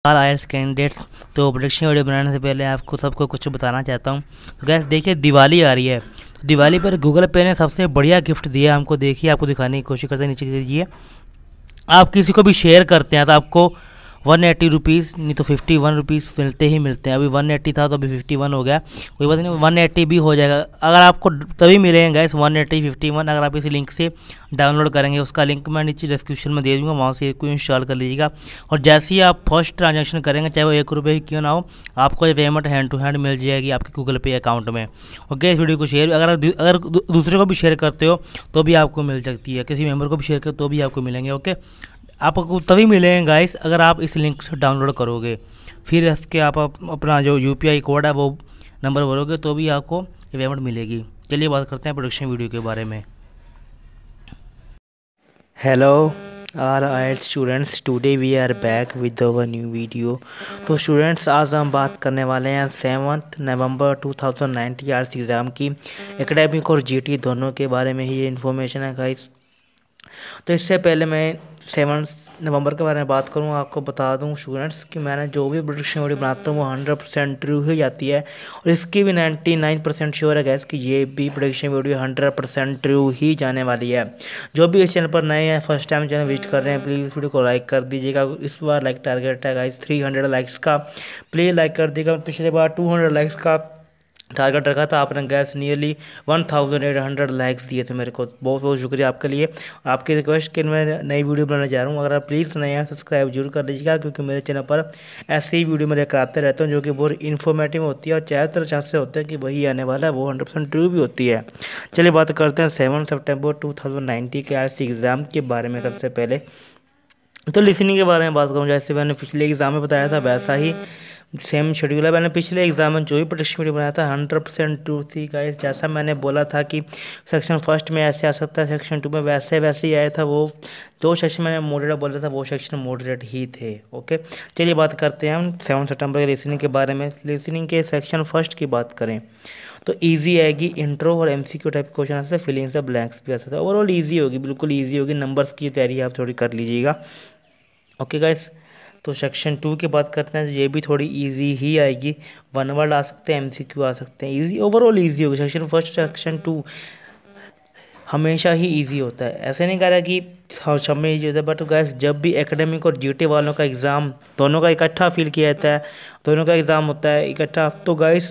IELTS candidates. तो production video बनाने से पहले आपको सबको कुछ बताना चाहता हूँ। तो गैस देखिए, दिवाली आ रही है, तो दिवाली पर गूगल पे ने सबसे बढ़िया गिफ्ट दिया हमको। देखिए, आपको दिखाने की कोशिश करते हैं, नीचे दीजिए। आप किसी को भी शेयर करते हैं तो आपको 180 रुपीज़, नहीं तो 51 रुपीज़ मिलते ही मिलते हैं। अभी 180 था तो अभी 51 हो गया, कोई बात नहीं, 180 भी हो जाएगा। अगर आपको तभी मिलेंगे गाइस 180 51, अगर आप इस लिंक से डाउनलोड करेंगे। उसका लिंक मैं नीचे डिस्क्रिप्शन में दे दूँगा, वहाँ से इसको इंस्टॉल कर लीजिएगा। और जैसे ही आप फर्स्ट ट्रांजेक्शन करेंगे, चाहे वो 1 रुपये ही क्यों ना हो, आपको ये पेमेंट हैंड टू हैंड मिल जाएगी आपके गूगल पे अकाउंट में। ओके, इस वीडियो को शेयर, अगर दूसरे को भी शेयर करते हो तो भी आपको मिल सकती है, किसी मेंबर को भी शेयर करो तो भी आपको मिलेंगे। ओके, आपको तभी मिलेंगे गाइस अगर आप इस लिंक से डाउनलोड करोगे। फिर इसके आप अपना जो यूपीआई कोड है वो नंबर भरोगे तो भी आपको पेमेंट मिलेगी। चलिए बात करते हैं प्रोडक्शन वीडियो के बारे में। Hello our IELTS students, today we are back with our new video. तो स्टूडेंट्स, आज हम बात करने वाले हैं 7 नवंबर 2019 आईएलटीएस एग्ज़ाम की एकेडमिक और जीटी दोनों के बारे में ही ये इन्फॉर्मेशन है गाइस। तो इससे पहले मैं 7 नवंबर के बारे में बात करूँ, आपको बता दूं स्टूडेंट्स कि मैंने जो भी प्रोडक्शन वीडियो बनाता हूँ वो 100% ट्रू ही जाती है। और इसकी भी 99% श्योर है गैस कि ये भी प्रोडक्शन वीडियो 100% ट्रू ही जाने वाली है। जो भी इस चैनल पर नए हैं, फर्स्ट टाइम चैनल विजिट कर रहे हैं, प्लीज़ वीडियो को लाइक कर दीजिएगा। इस बार लाइक टारगेट है गाइस 300 लाइक्स का, प्लीज़ लाइक कर दीजिएगा। पिछले बार 200 लाइक्स का टारगेट रखा था आपने गैस, नियरली 1800 लाइक्स दिए थे मेरे को। बहुत बहुत शुक्रिया आपके लिए। आपकी रिक्वेस्ट कि मैं नई वीडियो बनाने जा रहा हूँ, अगर आप प्लीज़ नए हैं सब्सक्राइब जरूर कर लीजिएगा, क्योंकि मेरे चैनल पर ऐसी ही वीडियो मैं लेकर आते रहता हूँ जो कि बहुत इन्फॉर्मेटिव होती है और ज़्यादातर चांसेस होते हैं कि वही आने वाला है, वो 100% ट्रू भी होती है। चलिए बात करते हैं 7 सितंबर 2019 के आईएलटीएस एग्ज़ाम के बारे में। सबसे पहले तो लिसनिंग के बारे में बात करूँ, जैसे मैंने पिछले एग्ज़ाम में बताया था वैसा ही सेम शेड्यूल है। मैंने पिछले एग्जाम में जो भी प्रोडक्शन वीडियो बनाया था 100% ट्रू थी गाइस। जैसा मैंने बोला था कि सेक्शन फर्स्ट में ऐसे आ सकता है, सेक्शन 2 में वैसे ही आया था। वो जो सेक्शन मैंने मॉडरेट बोला था वो सेक्शन मॉडरेट ही थे। ओके, चलिए बात करते हैं हम 7 सितंबर के लिसनिंग के बारे में। लिसनिंग के सेक्शन फर्स्ट की बात करें तो ईजी आएगी, इंट्रो और एमसीक्यू टाइप क्वेश्चन से, फिलिंग से ब्लैंक्स भी आ सकता है। ओवरऑल ईजी होगी, बिल्कुल ईजी होगी। नंबर्स की तैयारी आप थोड़ी कर लीजिएगा। ओके गाइस, तो सेक्शन 2 की बात करते हैं तो ये भी थोड़ी इजी ही आएगी। 1 वर्ड आ सकते हैं, एमसीक्यू आ सकते हैं, इजी ओवरऑल इजी होगी। सेक्शन फर्स्ट सेक्शन 2 हमेशा ही इजी होता है, ऐसे नहीं कह रहा कि सब में इजी होता है, बट गाइस जब भी एकेडमिक और जीटी वालों का एग्ज़ाम दोनों का इकट्ठा फील किया जाता है, दोनों का एग्ज़ाम होता है इकट्ठा, तो गाइस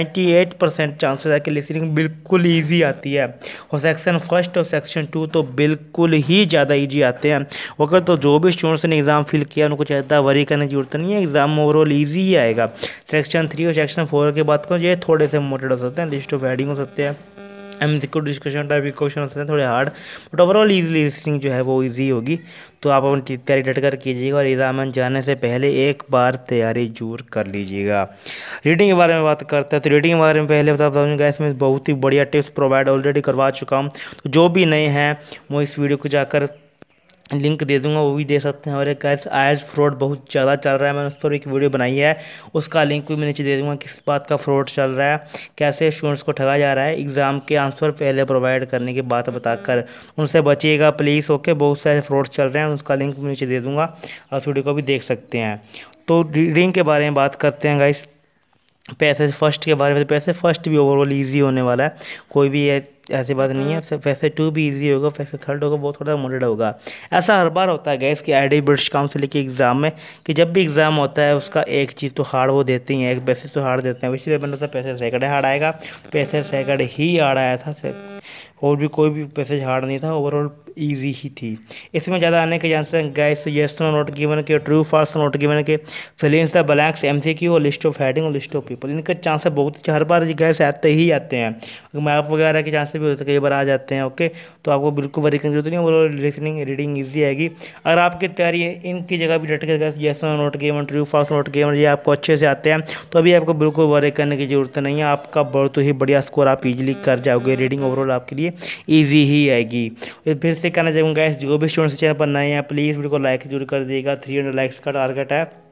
98% चांसेस है कि लिसनिंग बिल्कुल ईजी आती है। और सेक्शन फर्स्ट और सेक्शन 2 तो बिल्कुल ही ज़्यादा ईजी आते हैं। ओके, तो जो भी स्टूडेंट्स ने एग्ज़ाम फील किया उनको ज़्यादा वरी करने की जरूरत नहीं है, एग्ज़ाम ओवरऑल ईजी ही आएगा। सेक्शन 3 और सेक्शन 4 की बात करूँ, ये थोड़े से मोटेड हो सकते हैं, लिस्ट ऑफ हेडिंग हो सकते हैं, एमसीक्यू डिस्कशन टाइप के क्वेश्चन होते हैं थोड़े hard, but overall easy listening जो है वो ईजी होगी। तो आप अपनी तैयारी डट कर कीजिएगा और एग्जाम में जाने से पहले एक बार तैयारी जरूर कर लीजिएगा। रीडिंग के बारे में बात करते हैं तो रीडिंग के बारे में पहले बता दूँगा, इसमें बहुत ही बढ़िया टिप्स प्रोवाइड ऑलरेडी करवा चुका हूँ। तो जो भी नए हैं वो इस वीडियो को जाकर लिंक दे दूंगा, वो भी दे सकते हैं। और एक गाइस आईएलटीएस फ्रॉड बहुत ज़्यादा चल रहा है, मैंने उस पर एक वीडियो बनाई है, उसका लिंक भी मैं नीचे दे दूंगा। किस बात का फ्रॉड चल रहा है, कैसे स्टूडेंट्स को ठगा जा रहा है, एग्ज़ाम के आंसर पहले प्रोवाइड करने की बात बताकर, उनसे बचिएगा प्लीज़। ओके, बहुत सारे फ्रॉड चल रहे हैं, उसका लिंक मैं नीचे दे दूँगा, आप वीडियो को भी देख सकते हैं। तो रीडिंग के बारे में बात करते हैं गाइस। पैसेज फर्स्ट के बारे में, तो पैसेज फर्स्ट भी ओवरऑल ईजी होने वाला है, कोई भी ऐसी बात नहीं है। पैसेज 2 भी इजी होगा, पैसेज 3 होगा वो थोड़ा मॉडरेट होगा। ऐसा हर बार होता है गैस कि आईडी ब्रिटिश काउंसिल के एग्ज़ाम में कि जब भी एग्ज़ाम होता है उसका एक चीज़ तो हार्ड वो देते ही हैं, एक पैसेज तो हार्ड देते हैं। पिछले बंदे से पैसेज सेकंड हार्ड आएगा, पैसेज सेकंड ही हार्ड आया था, और भी कोई भी पैसेज हार्ड नहीं था, ओवरऑल ईजी ही थी। इसमें ज़्यादा आने के chances guys yes no not given के, ट्रू फॉल्स नोट गिवन के, फिलिंग द ब्लैंक्स, एमसीक्यू और लिस्ट ऑफ हेडिंग और लिस्ट ऑफ पीपल, इनके चांसेस बहुत हर बार गैस आते ही आते हैं। मैप वगैरह के चांसेस भी होते हैं, कई बार आ जाते हैं। ओके, तो आपको बिल्कुल वरी करने की जरूरत नहीं, ओवरऑल लिसनिंग रीडिंग ईजी आएगी। अगर आपकी तैयारी इनकी जगह भी डट के yes no not given, true false not given ये आपको अच्छे से आते हैं तो अभी आपको बिल्कुल वरी करने की जरूरत नहीं है। आपका बहुत ही बढ़िया स्कोर आप इजीली कर जाओगे, रीडिंग ओवरऑल आपके लिए ईजी ही आएगी। फिर से कहना चाहूँगा, जो भी स्टूडेंट्स चैनल पर नए हैं प्लीज़ वीडियो को लाइक जरूर कर दिएगा, 300 लाइक्स का टारगेट है।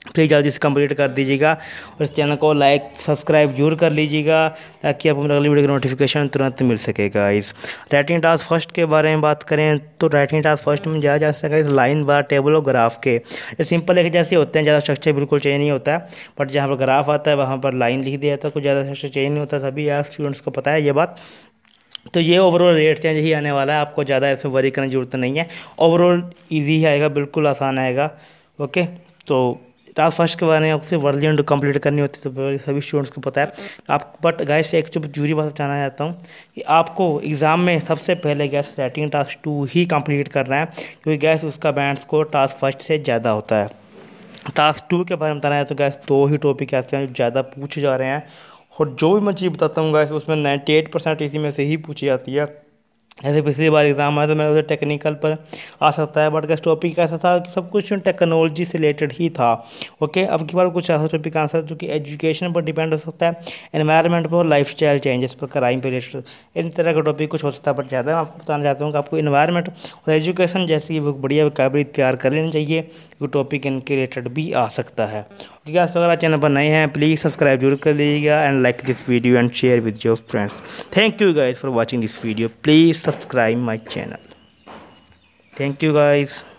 प्लीज़ जल्दी से कंप्लीट कर दीजिएगा और इस चैनल को लाइक सब्सक्राइब जरूर कर लीजिएगा ताकि आपको मेरे अगली वीडियो का नोटिफिकेशन तुरंत मिल सकेगा। इस राइटिंग टास्क फर्स्ट के बारे में बात करें तो राइटिंग टास्क फर्स्ट में ज़्यादा जा सकेगा इस लाइन बार टेबल और ग्राफ के। ये सिंपल एक जैसे होते हैं, ज़्यादा स्ट्रक्चर बिल्कुल चेंज नहीं होता है, बट जहाँ पर ग्राफ आता है वहाँ पर लाइन लिख दिया जाता है, कुछ ज़्यादा स्ट्रक्चर चेंज नहीं होता। सभी यार स्टूडेंट्स को पता है ये बात। तो ये ओवरऑल रेट चेंज ही आने वाला है, आपको ज़्यादा इसमें वरी करने की ज़रूरत नहीं है। ओवरऑल ईजी ही आएगा, बिल्कुल आसान आएगा। ओके, तो टास्क फर्स्ट के बारे में आपको वर्जन कंप्लीट करनी होती है, तो सभी स्टूडेंट्स को पता है आप। बट गाइस एक जो जरूरी बात बताना चाहता हूँ कि आपको एग्ज़ाम में सबसे पहले गैस राइटिंग टास्क 2 ही कंप्लीट करना है, क्योंकि गैस उसका बैंड स्कोर टास्क फर्स्ट से ज़्यादा होता है। टास्क 2 के बारे में बताना है तो गैस 2 ही टॉपिक ऐसे हैं जो ज़्यादा पूछे जा रहे हैं, और जो भी मैं चीज़ बताता हूँ गैस उसमें 98% इसी में से ही पूछी जाती है। ऐसे पिछली बार एग्जाम आया तो मेरा उधर टेक्निकल पर आ सकता है, बट का टॉपिक ऐसा था कि सब कुछ टेक्नोलॉजी से रिलेटेड ही था। ओके, अब की बार कुछ ऐसा टॉपिक आंसर जो कि एजुकेशन पर डिपेंड हो सकता है, एनवायरनमेंट पर, लाइफ स्टाइल चेंजेस पर, क्राइम पर रिलेटेड, इन तरह का टॉपिक कुछ हो सकता है। बट ज़्यादा मैं आपको बताना चाहता हूँ कि आपको एनवायरनमेंट और एजुकेशन जैसी बुक बढ़िया वोकैबुलरी तैयार कर लेनी चाहिए, क्योंकि टॉपिक इनके रिलेटेड भी आ सकता है। ठीक है, तो अगर आप चैनल पर नए हैं प्लीज़ सब्सक्राइब जरूर कर लीजिएगा and like this video and share with your friends. Thank you guys for watching this video, please subscribe my channel. Thank you guys.